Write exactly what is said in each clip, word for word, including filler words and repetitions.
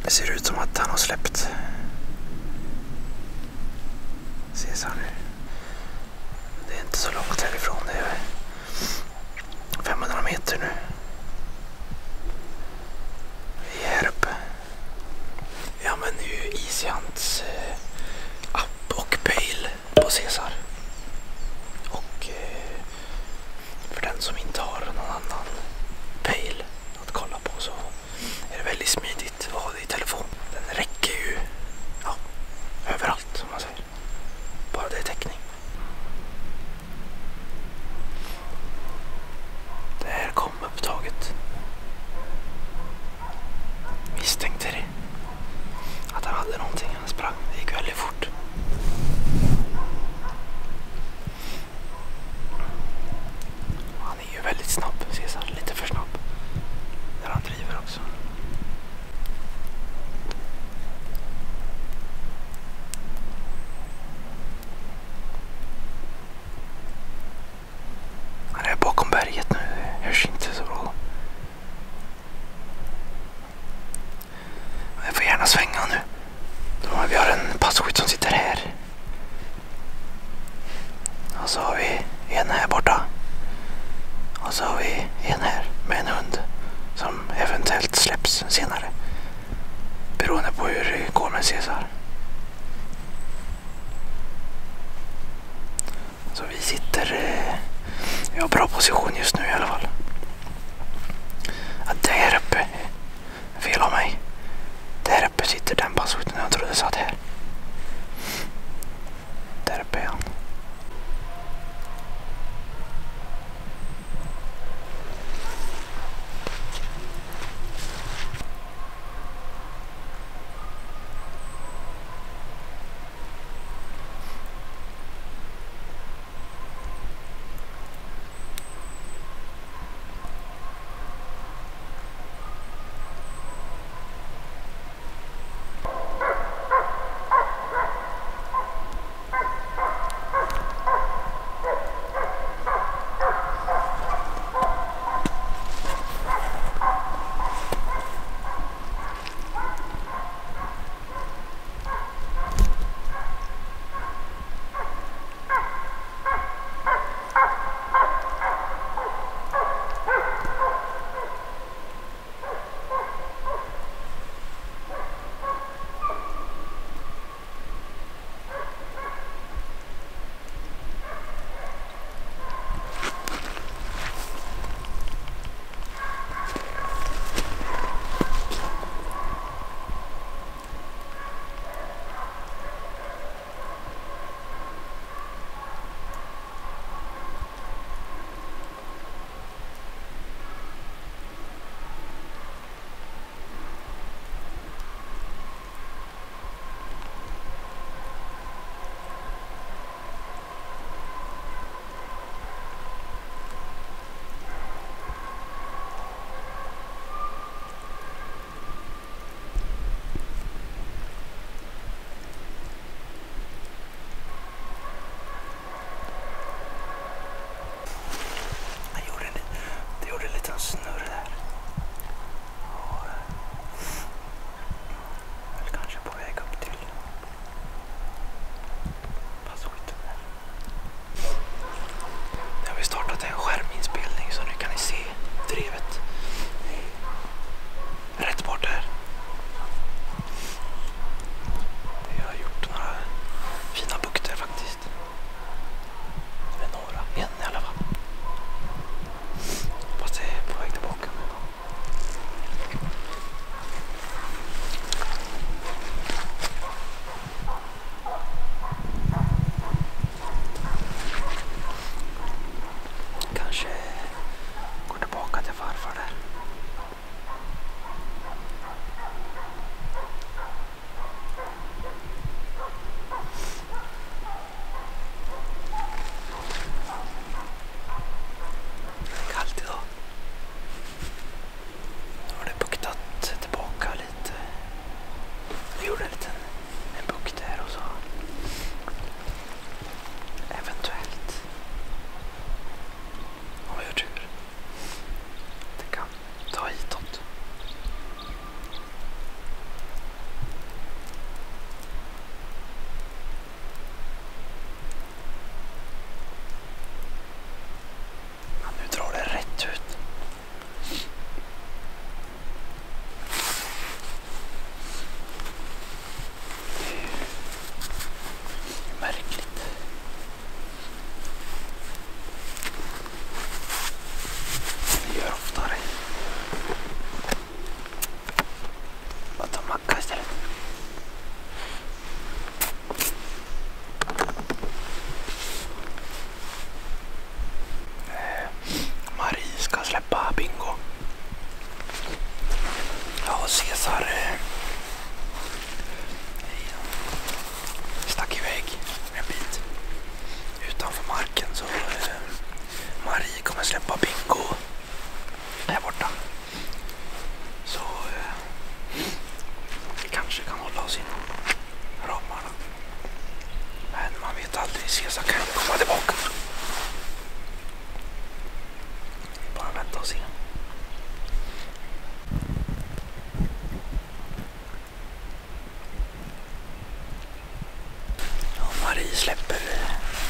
Det ser ut som att han har släppt Caesar nu. Det är inte så långt härifrån, det är femhundra meter nu. Vi är här uppe. Vi använder ju Easyhunts eh, app och pejl på Caesar. Och eh, för den som inte har någon annan pejl att kolla på så är det väldigt smidigt att ha det i telefon. Den räcker ju ja, överallt som man säger. Bara det är täckning. Det här kom upptaget. Misstänkte det. Att han hade någonting. Han sprang. Det gick väldigt fort. Han är ju väldigt snabb, Caesar. Lite för snabb. Där han driver också. Han är bakom berget nu. Det hörs inte så bra. Jag får gärna svänga nu. Då vi har en passkytt som sitter här. Och så har vi en här borta. Och så har vi en här med en hund som eventuellt släpps senare. Beroende på hur det går med Caesar. Så vi sitter i en bra position just nu i alla fall. Ja, där uppe. Fel av mig. Där uppe sitter den passkytten. Jag trodde det satt här. Där uppe är han.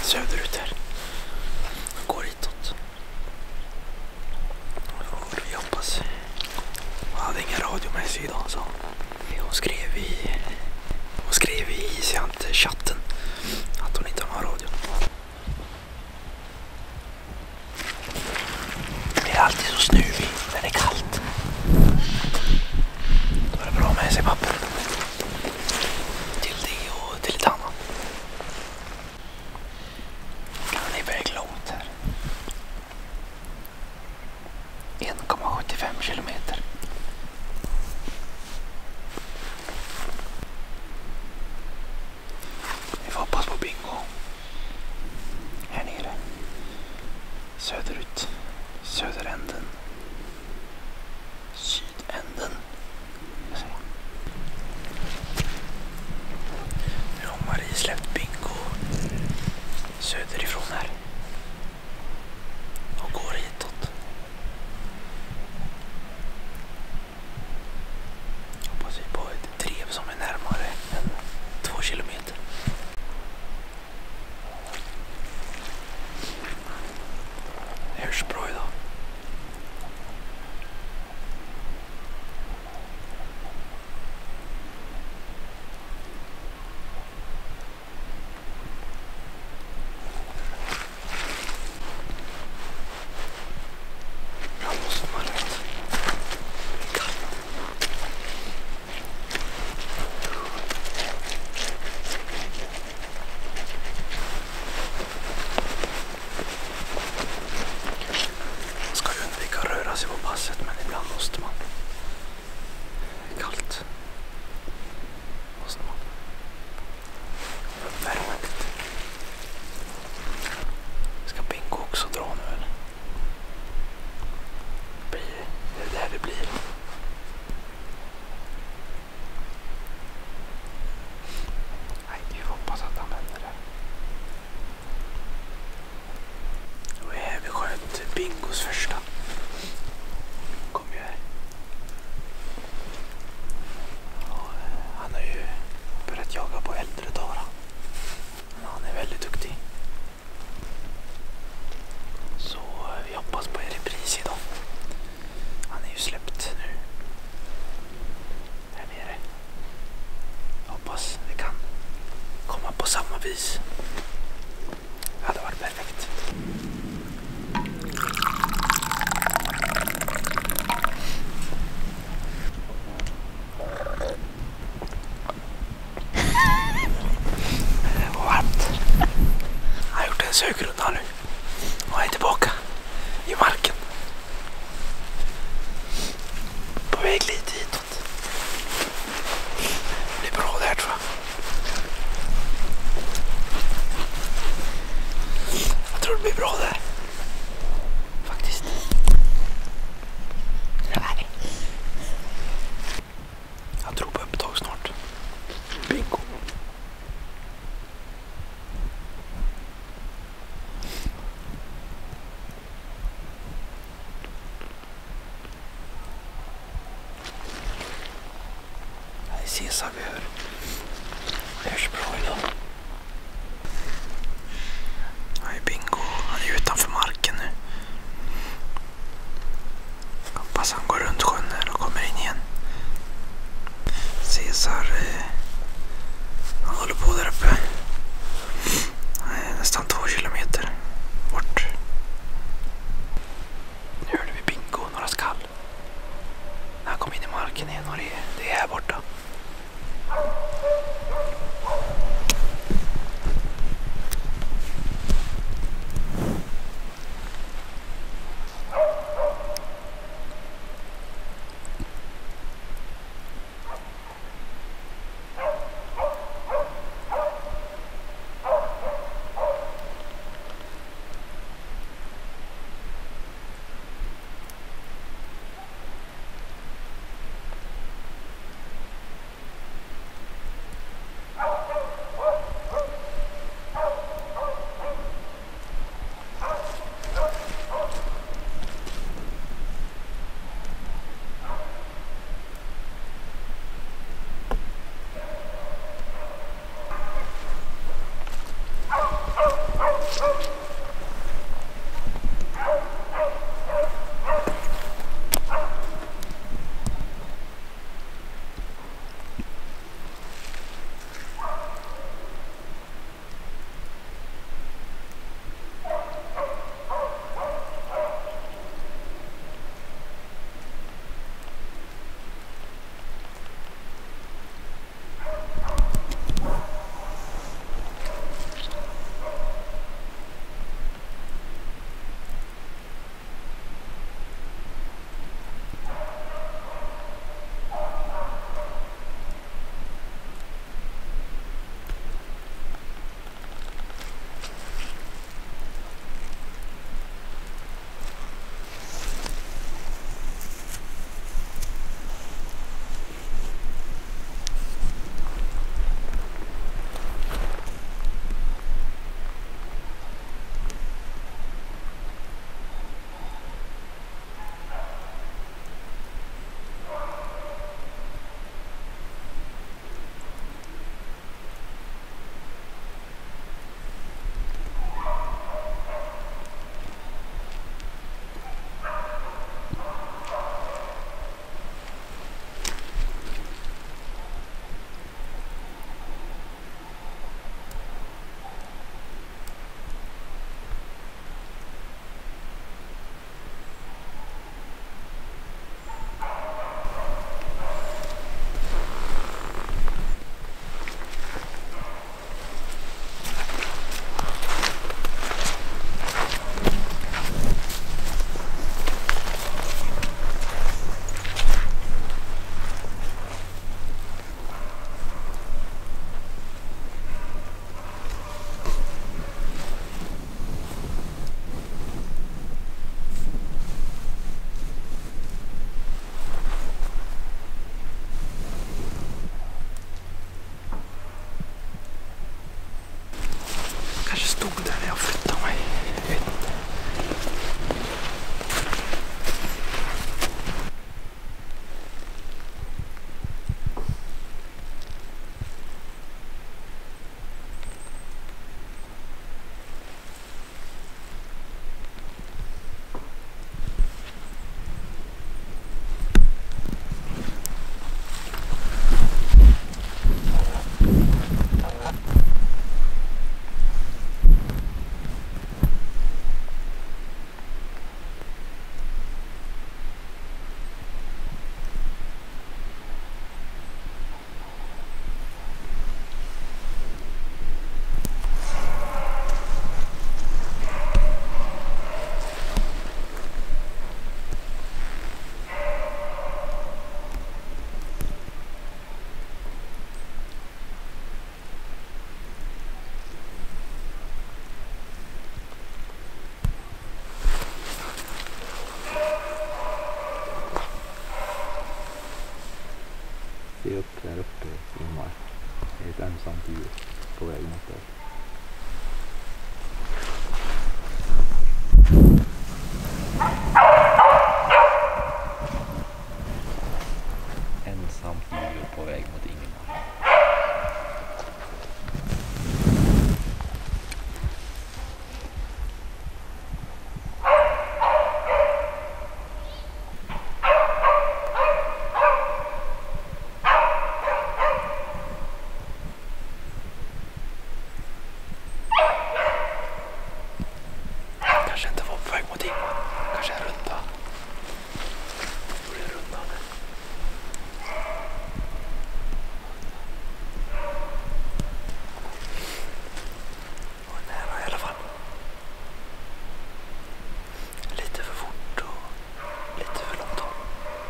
söderut här. Går hitåt. Vi hoppas. Hon hade ingen radio med sig idag så. Hon skrev i hon skrev i Isiant-chatten att hon inte har någon radio. Det är alltid så snuvig när det är kallt. Då är det bra med sig papper. Till det och till lite annat. Den är iväg långt här. en komma sjuttiofem kilometer. Vi får hoppas på bingo. Här nere. Söderut. Söderänden. Sydänden. Nu har Marie släppt bingo söderifrån här. Och går hitåt. Hoppas vi på ett drev som är närmare än två kilometer. Det hörs bra idag. Sig på passet, men ibland måste man. Det är kallt. Måste man. Värma lite. Ska bingo också dra nu eller? Blir det det här det blir? Nej, vi hoppas att han vänder det. Och här vi sköt bingos första. Han har ju börjat jaga på äldre dagar. Han är väldigt duktig. Så vi hoppas på en repris idag. Han är ju släppt nu. Här nere. Hoppas det kan komma på samma vis. Det hade varit perfekt. Sökrunda nu och är tillbaka i marken. På väg lite hitåt. Det blir bra där tror jag. Jag tror det blir bra där. Faktiskt. Nej. Jag tror på upptag snart. Bingo. Cesar vi hör. Det hörs bra idag. Här är bingo. Han är utanför marken nu. Hoppas han går runt sjön här och kommer in igen. Cesar eh, han håller på där uppe. Han är nästan två kilometer bort. Nu hörde vi bingo, några skall. När han kom in i marken igen och det, det är här borta. kanske stod där när jag flyttade mig. Jag vet inte. Se upp där uppe, Ingmar. Det är ett ensamt djur på väg mot dig. Ensamt djur på väg mot Ingmar. Kanske inte var på väg mot Ingmar. Kanske en runda. Gjorde en runda nu. Var nära i alla fall. Lite för fort och lite för långt håll.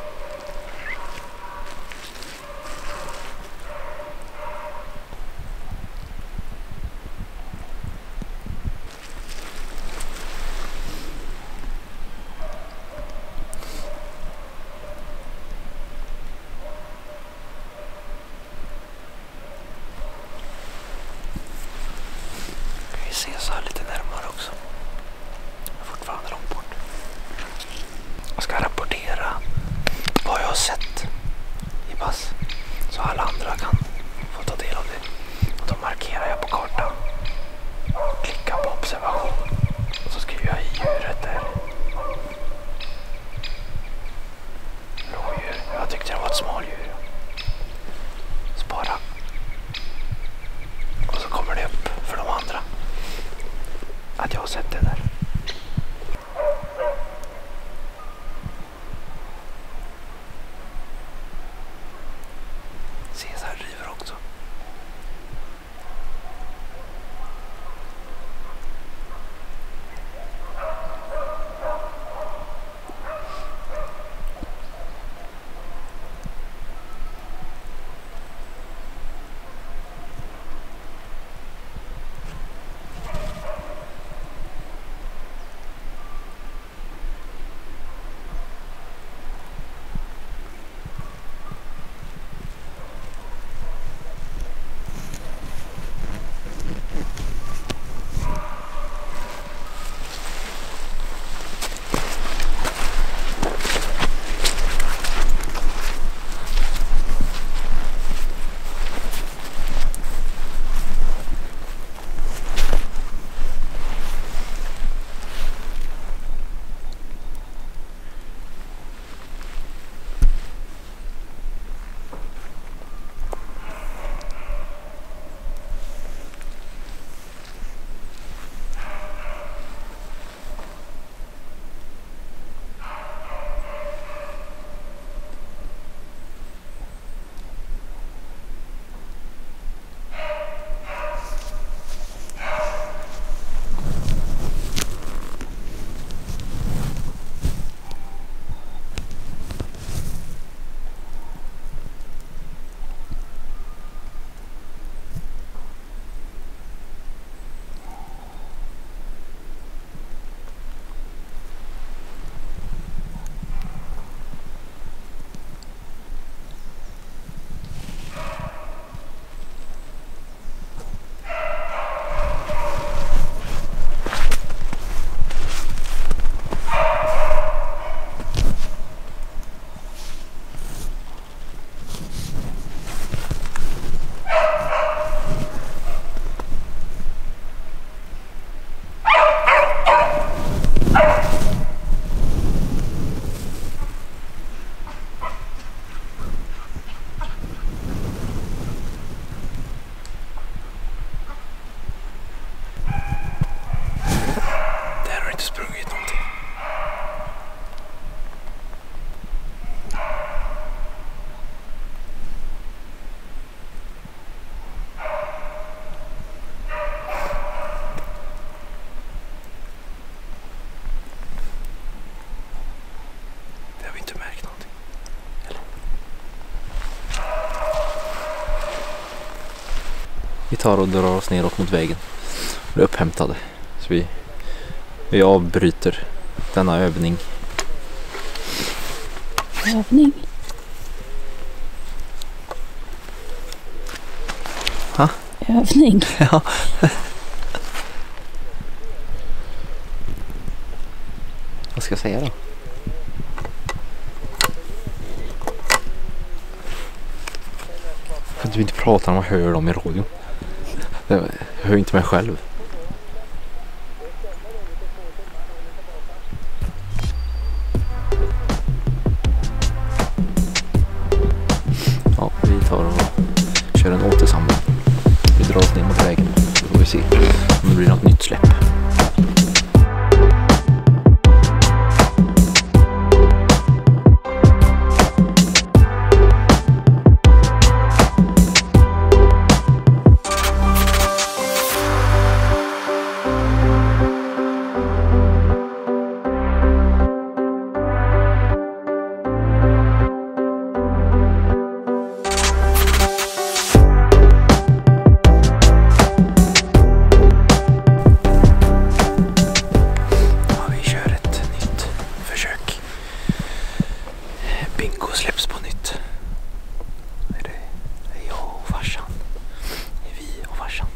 Vi ses här lite närmare också. Fortfarande långt bort. Jag ska rapportera vad jag har sett i pass. Så alla andra kan få ta del av det. Och då markerar jag på kartan. Klicka på observation. Och så skriver jag i djuret där. Rådjur. Jag tyckte det var ett smådjur. Spara. Och så kommer det upp för de andra. Att jag har sett det där. Cesar driver också. tar och drar oss neråt mot vägen. Vi är upphämtade. Så vi, vi avbryter denna övning. Övning? Ha? Övning? Ja. Vad ska jag säga då? Kan du inte prata när man hör dem i radion? Jag hör inte mig själv. Ja, vi tar och kör en återsamling. Vi drar oss ner mot vägen. Så får vi se om det blir något nytt släpp. Bingo släpps på nytt. Det är det. Det är jag och farsan. Det är vi och farsan.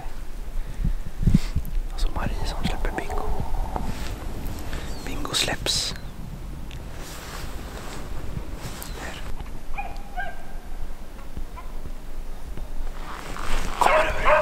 Alltså Marie som släpper bingo. Bingo släpps. Där. Kommer över.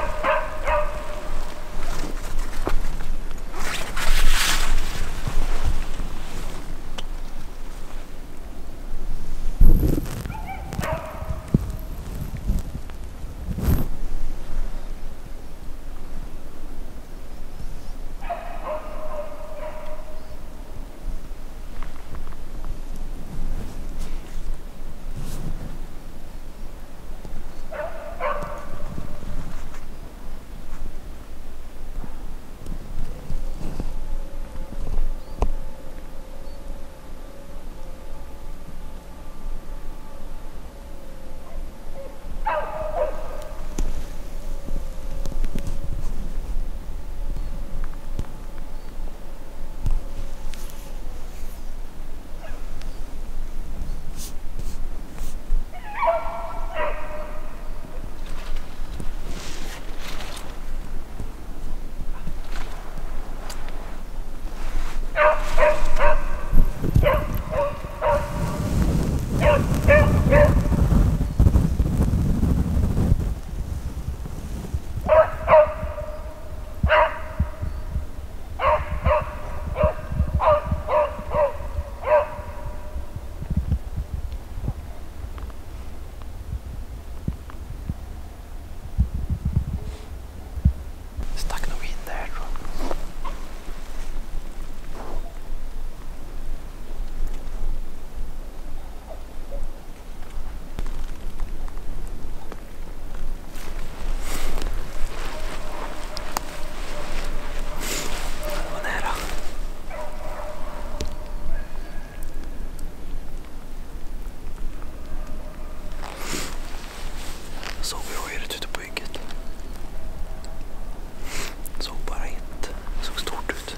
Såg bra ut ute på bygget. Såg bara inte. Såg stort ut.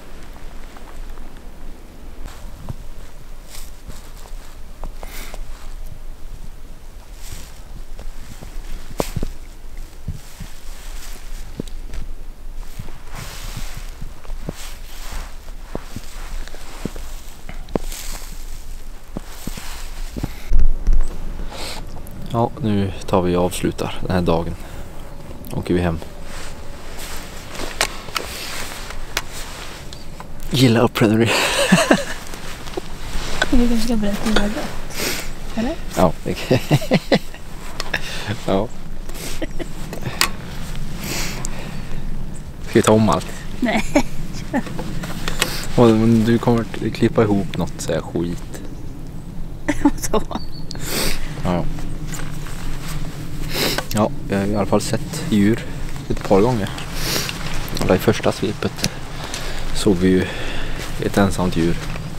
Ja, nu tar vi och avslutar den här dagen. Åker vi hem. Gilla och prenumerera. Vi kanske ska berätta vad det. Eller? Ja, det ja. Ska vi ta om allt? Nej. Och du kommer att klippa ihop något så här skit. Så. Ja. Ja, jag har i alla fall sett djur ett par gånger. Och i första svepet såg vi ju ett ensamt djur.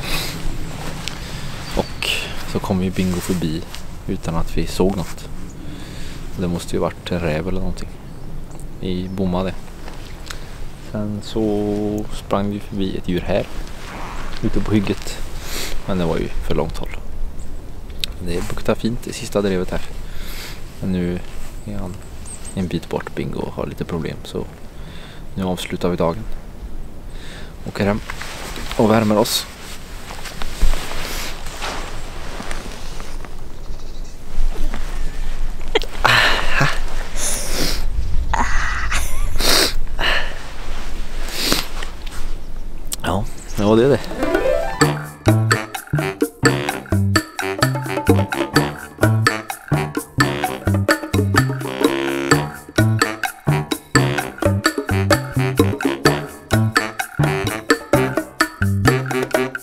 Och så kom ju Bingo förbi utan att vi såg något. Det måste ju varit en räv eller någonting. Vi bommade. Sen så sprang vi förbi ett djur här ute på hygget. Men det var ju för långt håll. Det buktar fint i sista drevet här. Men nu är han en bit bort, Bingo, och har lite problem. Så nu avslutar vi dagen. Åker hem och värmer oss. Ja, ja det är det.